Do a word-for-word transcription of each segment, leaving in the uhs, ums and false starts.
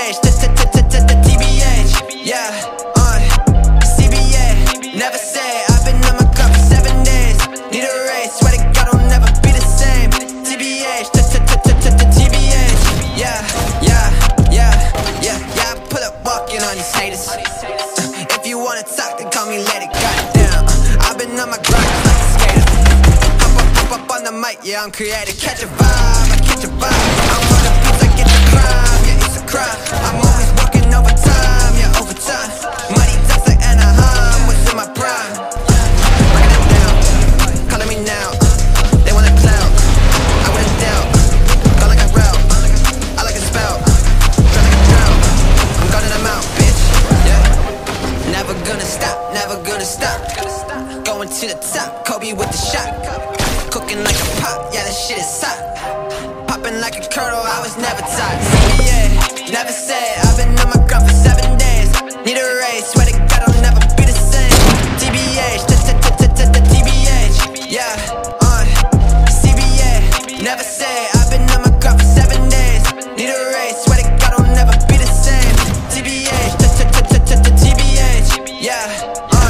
H, T B H, yeah, uh, C B A, never say. I've been on my cup for seven days. Need a race, swear to God I'll never be the same. T B H, T B H, yeah, yeah, yeah, yeah, yeah. I pull up walking on these haters. Uh, if you wanna talk, then call me later. Goddamn, uh, I've been on my grind like a skater. Hop up, hop up on the mic, yeah, I'm creative. Catch a vibe, I catch a vibe. I'm on the beats, I get the crime, yeah, it's a crime. I'm always walking overtime, yeah, overtime. Mighty ducks like Anaheim, was in my prime. Breaking it down, calling me now. They want a clout, I wouldn't doubt. Gone like a route, I like a spout. Try like a drought, I'm gunning them out, bitch, yeah. Never gonna stop, never gonna stop. Going to the top, Kobe with the shot. Cooking like a pot, yeah, that shit is hot. Popping like a kernel, I was never taught. C B A, never said. I've been on my grind for seven days. Need a race, swear to God I'll never be the same. T B H, T B H, yeah, uh, C B A, never say. I've been on my grind for seven days. Need a race, swear to God I'll never be the same. T B H, T B H, yeah, uh,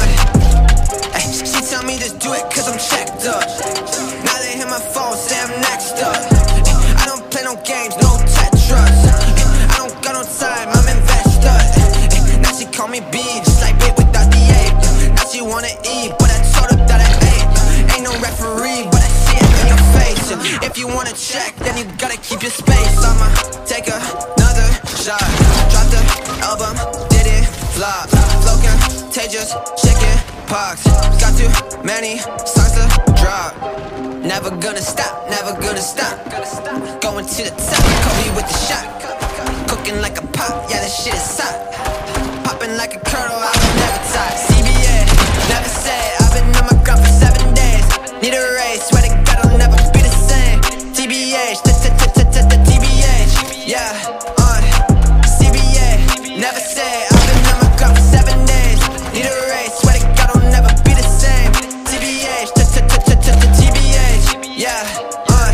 she tell me just do it cause I'm checked up. Now they hit my phone, say I'm next up. I don't play no games, no Tetris. I don't got no time, I'm invested. Now she call me B, just like babe without the A. Now she wanna eat, but I told her that I ate. Ain't no referee, but I see it in your face. If you wanna check, then you gotta keep your space. I'ma take another shot. Drop the album, did it flop. Flow contagious, chicken pox. Got too many songs to drop. Never gonna stop, never gonna stop. Going to the top, Kobe with the shot. Cooking like a pot, yeah, this shit is hot. Popping like a kernel, I was never taught. C B A, never say. I've been on my grind for seven days. Need a race, swear to God I'll never be the same. T B H, T B H, yeah, uh, C B A, never say. I've been on my grind for seven days. Need a race, swear to God I'll never be the same. T B H, T B H, yeah, uh.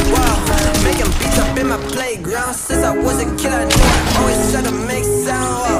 Playground since I was a kid, I knew I always had to make sound.